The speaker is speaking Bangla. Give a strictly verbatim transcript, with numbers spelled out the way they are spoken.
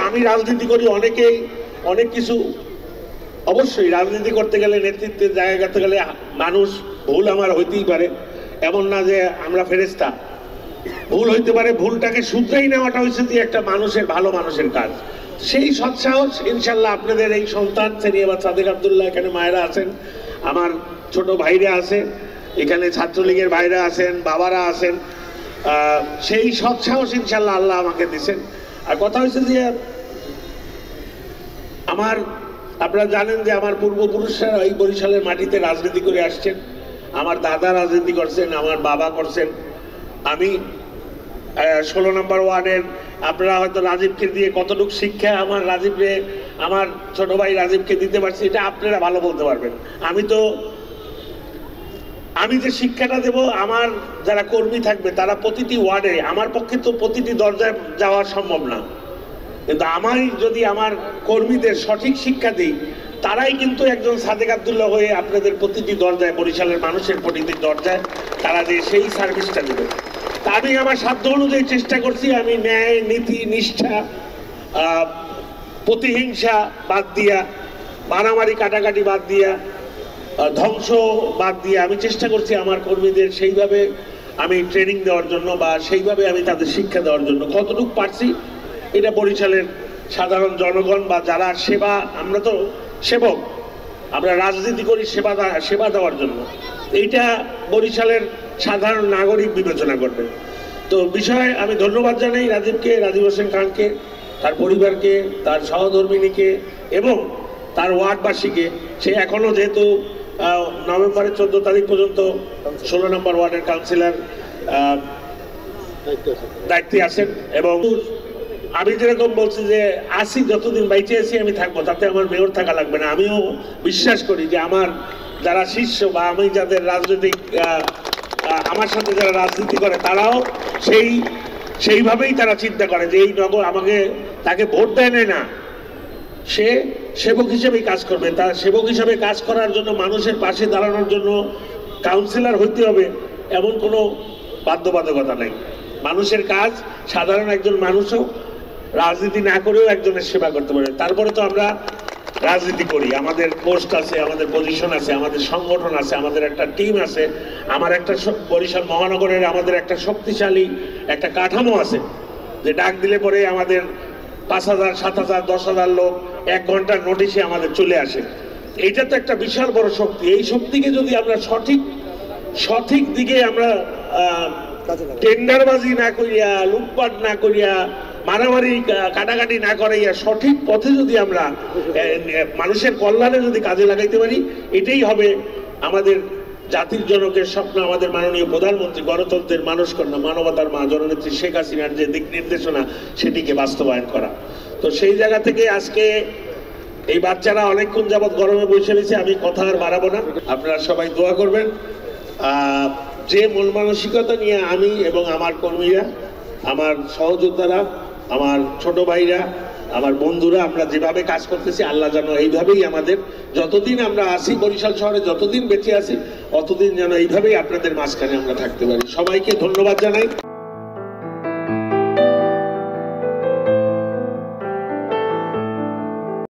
আমি রাজনীতি করি, অনেকেই অনেক কিছু, অবশ্যই রাজনীতি করতে গেলে, নেতৃত্বের জায়গা করতে গেলে মানুষ ভুল আমার হইতেই পারে, এমন না যে আমরা ফেরেশতা, ভুল হইতে পারে। ভুলটাকে শুধরাই নেওয়াটা হচ্ছে যে একটা মানুষের, ভালো মানুষের কাজ। সেই সৎসাহস ইনশাল্লাহ আপনাদের এই সন্তান সেনিয়াবাদ সাদেক আব্দুল্লাহ, এখানে মায়েরা আছেন, আমার ছোট ভাইরা আছে, এখানে ছাত্রলীগের ভাইরা আছেন, বাবারা আছেন, সেই সৎসাহস ইনশাল্লাহ আল্লাহ আমাকে দিচ্ছেন। আর কথা হচ্ছে যে আমার, আপনারা জানেন যে আমার পূর্বপুরুষরা এই বরিশালের মাটিতে রাজনীতি করে আসছেন, আমার দাদা রাজনীতি করছেন, আমার বাবা করছেন। আমি ষোলো নম্বর ওয়ার্ডের, আপনারা হয়তো রাজীবকে দিয়ে কতটুকু শিক্ষা আমার রাজীবকে, আমার ছোট ভাই রাজীবকে দিতে পারছি, এটা আপনারা ভালো বলতে পারবেন। আমি তো, আমি যে শিক্ষাটা দেব, আমার যারা কর্মী থাকবে তারা প্রতিটি ওয়ার্ডে, আমার পক্ষে তো প্রতিটি দরজায় যাওয়া সম্ভব না, কিন্তু আমি যদি আমার কর্মীদের সঠিক শিক্ষা দিই, তারাই কিন্তু একজন সাদেক আব্দুল্লাহ হয়ে আপনাদের প্রতিটি দরজায়, বরিশালের মানুষের প্রতিটি দরজায় তারা যে সেই সার্ভিসটা দেবে। তা আমি আমার সাধ্য অনুযায়ী চেষ্টা করছি, আমি ন্যায়, নীতি, নিষ্ঠা, প্রতিহিংসা বাদ দিয়া, মারামারি কাটাকাটি বাদ দিয়া, ধ্বংস বাদ দিয়ে আমি চেষ্টা করছি আমার কর্মীদের সেইভাবে আমি ট্রেনিং দেওয়ার জন্য, বা সেইভাবে আমি তাদের শিক্ষা দেওয়ার জন্য কতটুকু পারছি। এটা বরিশালের সাধারণ জনগণ বা যারা সেবা, আমরা তো সেবক, আমরা রাজনীতি করি সেবা সেবা দেওয়ার জন্য, এইটা বরিশালের সাধারণ নাগরিক বিবেচনা করবে। তো বিষয়ে আমি ধন্যবাদ জানাই রাজীবকে, রাজীব হোসেন খানকে, তার পরিবারকে, তার সহধর্মিনীকে এবং তার ওয়ার্ডবাসীকে। সে এখনও যেহেতু নভেম্বরের চোদ্দ তারিখ পর্যন্ত ষোলো নম্বর ওয়ার্ডের কাউন্সিলর দায়িত্বে আছেন, এবং আমি যেরকম বলছি যে আসি, যতদিন বাইচে আছি আমি থাকবো, তাতে আমার মেয়র থাকা লাগবে না। আমিও বিশ্বাস করি যে আমার যারা শিষ্য বা আমি যাদের রাজনৈতিক, আমার সাথে যারা রাজনীতি করে, তারাও সেই সেইভাবেই তারা চিন্তা করে যে এই নগর আমাকে, তাকে ভোট দেয় না, সে সেবক হিসেবেই কাজ করবে। তার সেবক হিসেবে কাজ করার জন্য, মানুষের পাশে দাঁড়ানোর জন্য কাউন্সিলর হইতে হবে এমন কোনো বাধ্যবাধকতা নেই। মানুষের কাজ, সাধারণ একজন মানুষও রাজনীতি না করেও একজনের সেবা করতে পারে। তারপরে তো আমরা রাজনীতি করি, আমাদের পোস্ট আছে, আমাদের পজিশন আছে, আমাদের সংগঠন আছে, আমাদের একটা টিম আছে, আমার একটা বরিশাল মহানগরের আমাদের একটা শক্তিশালী একটা কাঠামো আছে, যে ডাক দিলে পরে আমাদের পাঁচ হাজার, সাত হাজার, দশ হাজার লোক এক ঘন্টার নোটিশে আমাদের চলে আসে। এইটা তো একটা বিশাল বড় শক্তি। এই শক্তিকে যদি আমরা সঠিক সঠিক দিকে আমরা টেন্ডারবাজি না করিয়া, লুটপাট না করিয়া, মারামারি কাটাকাটি না করাইয়া সঠিক পথে যদি আমরা মানুষের কল্যাণে যদি কাজে লাগাইতে পারি, এটাই হবে আমাদের জাতির জনকের স্বপ্ন। আমাদের মাননীয় প্রধানমন্ত্রী, গণতন্ত্রের মানুষকন্যা, মানবতার মা জননেত্রী শেখ হাসিনার যে দিক নির্দেশনা, সেটিকে বাস্তবায়ন করা। তো সেই জায়গা থেকে আজকে এই বাচ্চারা অনেকক্ষণ যাবৎ গরমে বসে রয়েছে, আমি কথা আর বাড়াবো না। আপনারা সবাই দোয়া করবেন। যে মন মানসিকতা নিয়ে আমি এবং আমার কর্মীরা, আমার সহযোদ্ধারা, আমার ছোট ভাইরা, আমার বন্ধুরা, আমরা যেভাবে কাজ করতেছি, আল্লাহ যেন এইভাবেই আমাদের, যতদিন আমরা আসি বরিশাল শহরে, যতদিন বেঁচে আছি, অতদিন যেন এইভাবেই আপনাদের মাঝখানে আমরা থাকতে পারি। সবাইকে ধন্যবাদ জানাই।